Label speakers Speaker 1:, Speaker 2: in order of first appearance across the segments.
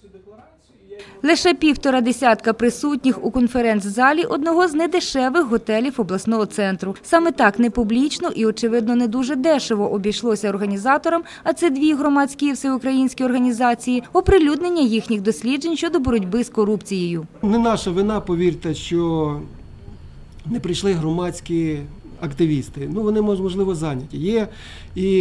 Speaker 1: Лише 1,5 десятка присутніх у конференц-залі одного з недешевих готелів обласного центру. Саме так непублічно і, очевидно, не дуже дешево обійшлося організаторам, а це 2 громадські і всеукраїнські організації, оприлюднення їхніх досліджень щодо боротьби з корупцією.
Speaker 2: Не наша вина, повірте, що не прийшли громадські активісти. Ну, вони, можливо, зайняті. Є, і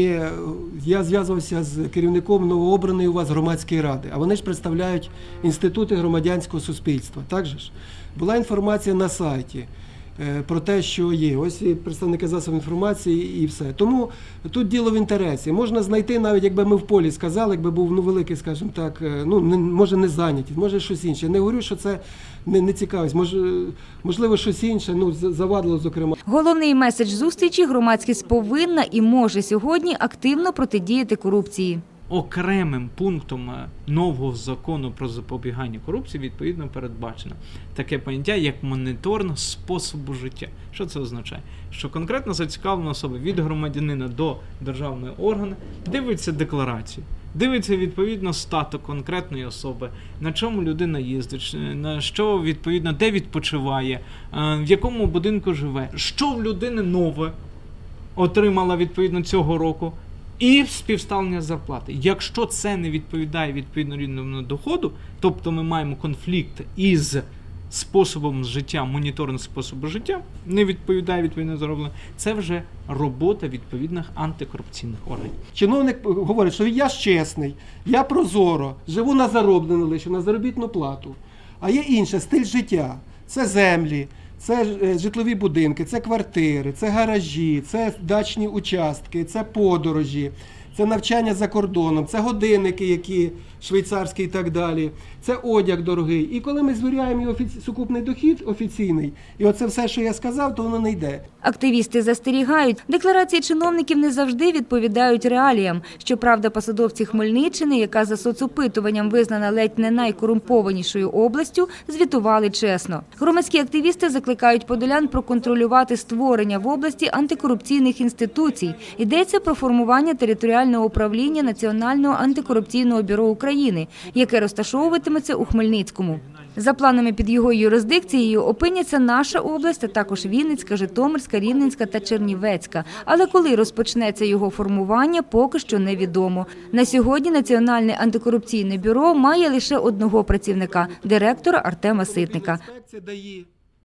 Speaker 2: я зв'язувався з керівником новообраної у вас громадської ради, а вони ж представляють інститути громадянського суспільства. Так же ж? Була інформація на сайті про те, що є. Ось і представники засобів інформації і все. Тому тут діло в інтересі. Можна знайти, навіть якби ми в полі сказали, якби був великий, скажімо так, може не зайняті, може щось інше. Я не говорю, що це не цікавість, можливо щось інше, завадило, зокрема.
Speaker 1: Головний меседж зустрічі – громадськість повинна і може сьогодні активно протидіяти корупції.
Speaker 3: Окремим пунктом нового закону про запобігання корупції відповідно передбачено таке поняття, як моніторинг способу життя. Що це означає? Що конкретно зацікавлена особа від громадянина до державного органу дивиться декларацію, дивиться відповідно статок конкретної особи, на чому людина їздить, на що відповідно, де відпочиває, в якому будинку живе, що в людини нове отримала відповідно цього року, і співставлення зарплати. Якщо це не відповідає відповідно рівному доходу, тобто ми маємо конфлікт із способом життя, моніторинг способу життя, не відповідає відповідно заробленню, це вже робота відповідних антикорупційних органів.
Speaker 2: Чиновник говорить, що я ж чесний, я прозоро, живу на зароблену лише, на заробітну плату. А є інше, стиль життя, це землі, це житлові будинки, це квартири, це гаражі, це дачні участки, це подорожі, це навчання за кордоном, це годинники, які швейцарські і так далі, це одяг дорогий. І коли ми звіряємо його сукупний дохід офіційний, і оце все, що я сказав, то воно не йде.
Speaker 1: Активісти застерігають, декларації чиновників не завжди відповідають реаліям. Щоправда, посадовці Хмельниччини, яка за соцопитуванням визнана ледь не найкорумпованішою областю, звітували чесно. Громадські активісти закликають подолян проконтролювати створення в області антикорупційних інституцій. Йдеться про формування територіального управління Національного антикорупційного бюро України, яке розташовуватиметься у Хмельницькому. За планами під його юрисдикцією опиняться наша область, а також Вінницька, Житомирська, Рівненська та Чернівецька. Але коли розпочнеться його формування, поки що невідомо. На сьогодні Національне антикорупційне бюро має лише одного працівника – директора Артема Ситника.